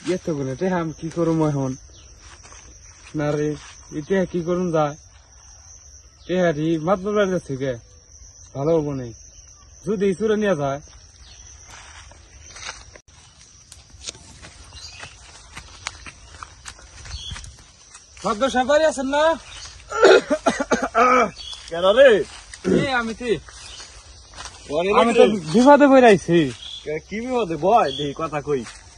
এতগুলো টেহা আমি কি করুম এখন? না রে, টেহা কি করুন যায়? টেহাটি মাতবার বাড়ি যাচ্ছে গে, ভালো হবো নেই যদি চুরে নিয়ে যায়। মাতবার সাফারি আছেন না? কেন রে? আমি তো বিপদে বই রাইছি। কি বিপদে? বয় দেখি কথা কই।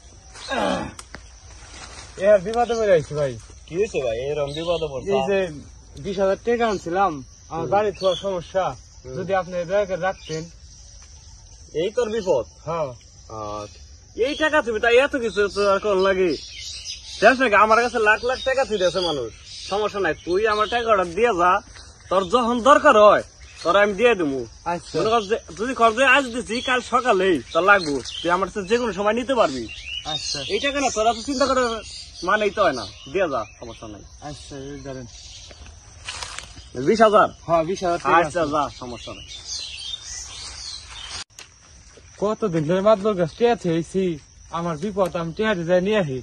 বিপদে বই রাইছি ভাই। কি হয়েছে ভাই এরকম বিপদে পড়ছে? এই যে 20,000 টাকা আনছিলাম, আমার বাড়ি থাকার সমস্যা, যদি আপনি দয়া করে রাখতেন। এই তোর বিপদ? হ্যাঁ। এই টাকা তুমি তাই এত কিছু কোন লাগে? দেখ নাকি আমার কাছে লাখ লাখ টাকা দিয়েছে মানুষ, সমস্যা নাই, তুই আমার টাকাটা দিয়ে যা, তোর যখন দরকার হয় তোর আমি দিয়ে দেবো। যদি খরচ আজ দিচ্ছি কাল সকালেই তোর লাগবো, তুই আমার যে কোনো সময় নিতে পারবি। আচ্ছা এই টাকা না তোরা তো চিন্তা করে মানেই তো হয় না, দিয়ে যা, সমস্যা নাই। আচ্ছা ধরেন 20,000? হ্যাঁ 20,000। আচ্ছা যা, সমস্যা নাই। কতদিন ধরে মাতবর গাছ টেয়া থেয়েছি, আমার বিপদ, আমি টেয়াতে যাই নিয়ে আসি।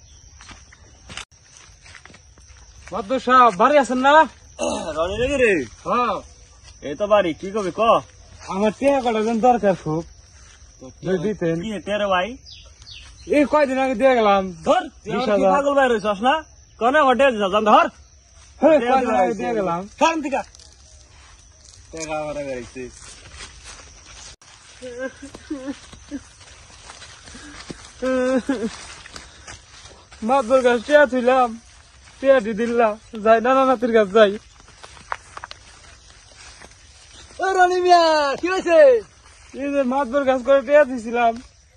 মাতবর সাহেব বাড়ি আছেন না? রনি রেগে রে? হ্যাঁ। এই তো বাড়ি, কি করবি ক? আমার টেয়া কটার জন্য দরকার খুব, দিতেন। কি তেরে ভাই? এই কয়দিন আগে দিয়ে গেলাম। ধর 20,000 পাগল ভাই রয়েছ না কনে ঘটে জান, ধর কয়দিন আগে দিয়ে গেলাম। কারণ থেকে টাকা আমার গাইছি। মাতবর গাছ টেয়া থইলাম, টেয়া দি দিলাম, যাই নানা নাতির কাছে যাই। রনি মিয়া কি হয়েছে? এই যে মাতবর গাছ করে টেয়া দিছিলাম,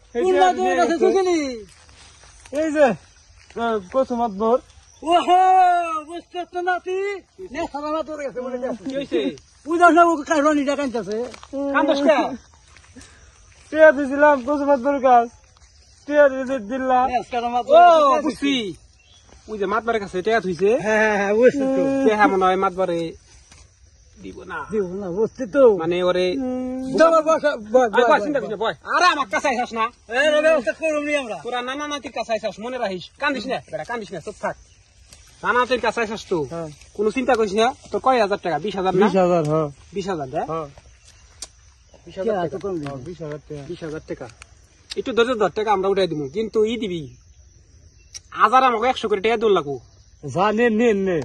এই যে প্রথম মাতবর। ওহো বুঝতে তো নাতি নেশানা তোর কাছে বলে কি হয়েছে? বুঝাস না রনিটা কাঁদতেছে, কান্দস কে? টেয়া দিছিলাম প্রথম মাতবর গাছ, টেয়া দিয়ে দিলাম। বুঝছি ওই যে মাতবারের কাছে টেয়া থইছে। হ্যাঁ বুঝছি তো, টেহা মনে হয় মাতবারে দিব না, বুঝছি তো, মানে ওরে চিন্তা করছে বয়। আরে আমার কাছে আইসাস না, আমরা তোরা নানা নাতির কাছে আইসাস, মনে রাখিস, কান্দিস না বেটা, কান্দিস না, চুপ থাক। নানা নাতির কাছে আইসাস তো কোনো চিন্তা করিস না। তোর কয় হাজার টাকা? 20,000 না? 20,000। 20,000 দেয়? 20,000 টাকা। 20,000 টাকা একটু ধৈর্য ধর, টাকা আমরা উঠাই দিব, কিন্তু ই দিবি হাজার আমাকে 100 করে টাকা দৌড় লাগবো। নে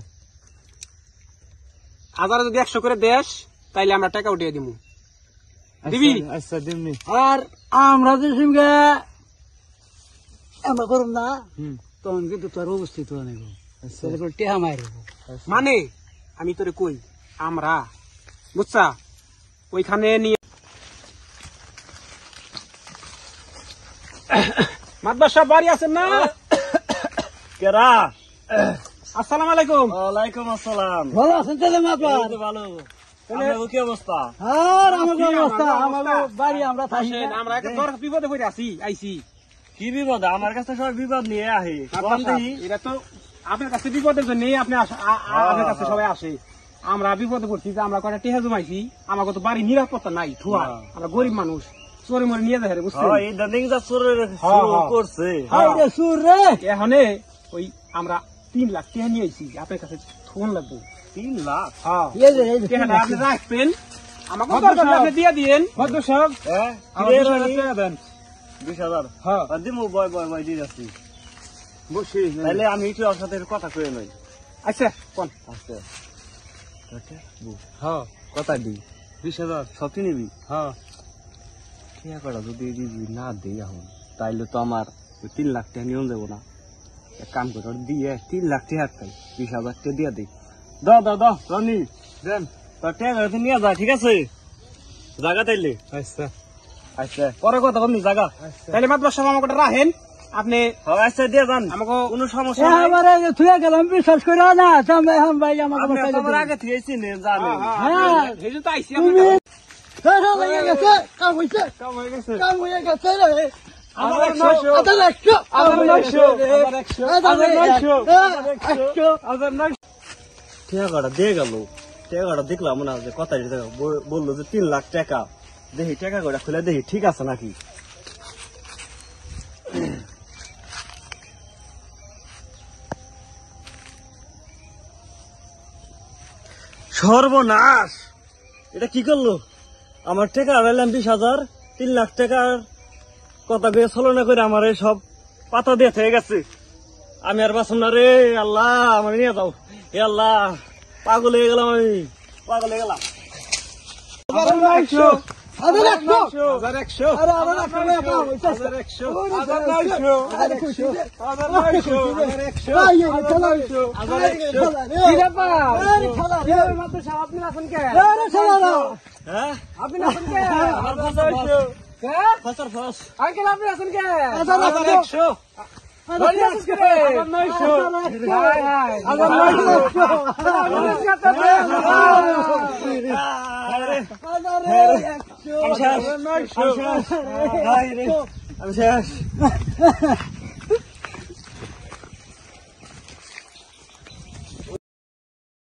হাজার যদি 100 করে দেশ তাইলে আমরা টাকা উঠিয়ে দিব, দিবি? আচ্ছা দিমনি। আর আমরা যে সিমগা আমরা করুন না তখন কিন্তু তোর অবস্থিত নেব, টেহা মায়ের মানে আমি তোরে কই, আমরা বুঝছা ওইখানে নিয়ে মাতবার সাহেব বাড়ি আছেন না? কেরা? আসসালামু আলাইকুম। ওয়ালাইকুম আসসালাম। ভালো আছেন তাহলে মাপা? এই তো ভালো। আপনার কি অবস্থা? আর আমাদের অবস্থা, আমাদের বাড়ি আমরা থাকি আসেন, আমরা একটা দরকার বিপদে পড়ে আইছি। কি বিপদ? আমার কাছে সবাই বিপদ নিয়ে আহে। মাতবার সাহেব, এটা তো আপনার কাছে বিপদের জন্য আপনি আপনার কাছে সবাই আসে। আমরা বিপদে পড়ছি যে আমরা কয়টা টেহা জমাইছি, আমাকে তো বাড়ি নিরাপত্তা নাই, থুয়া, আমরা গরিব মানুষ, চোরে মরে নিয়ে যায় বুঝছেন। এই দাদিং যা চোরের করছে সুর রে। এখন ওই আমরা 3 লাখ টাকা নিয়ে আইছি, আপনার কাছে ফোন লাগবো। 3 লাখ? আপনি রাখবেন, আমাকে আপনি দিয়ে দিন। ভদ্র সাহেব হ্যাঁ, 20,000 দেন। 20,000? হ্যাঁ দিমু, বয় দিয়ে যাচ্ছি। বসি, তাহলে আমি একটু ওর সাথে কথা কয়ে নই। আচ্ছা কোন? আচ্ছা হ্যাঁ কথা দিই 20,000। সত্যি নিবি? হ্যাঁ ঠিকা করা যদি না দিই এখন, তাইলে তো আমার 3 লাখ টাকা নিয়ম দেবো না। এক কাম করে দিয়ে 3 লাখ টাকা পাই, 20,000 টাকা দিয়ে দিই। দাও রনি দেন। তোর টাকা নিয়ে যা, ঠিক আছে? জায়গা তাইলে আচ্ছা আচ্ছা পরে কথা বলনি জায়গা। তাহলে মাতবার সাহেব আমাকে রাখেন, আপনি আচ্ছা দিয়ে যান, আমাকে কোনো সমস্যা নাই। থুয়া গেলাম বিশ্বাস করে না ভাই আপনি আমার আগে থেকে চিনেন, জানেন। এই যে তো আইসি আপনার কাম হয়েছে কাম হয়ে গেছে। কাম হয়ে গেছে রে। আমার 900 টাকাটা দিয়ে গেল, টাকাটা দেখলাম না যে কথা বললো যে 3 লাখ টাকা। দেখি টাকা করে খুলে দেখি ঠিক আছে নাকি। সর্বনাশ, এটা কি করলো? আমার টাকা হারাইলাম 20,000, 3 লাখ টাকার কথা দিয়ে ছলনা করে আমার এই সব পাতা দিয়ে থেকে গেছে। আমি আর বাঁচব না রে আল্লাহ, আমার নিয়ে যাও। এ আল্লাহ, পাগল হয়ে গেলাম, আমি পাগল হয়ে গেলাম। হ্যাঁ, আপনি আছেন কে? ফসর ফস। আঙ্কেল আপনি আছেন কে? আমি শেষ।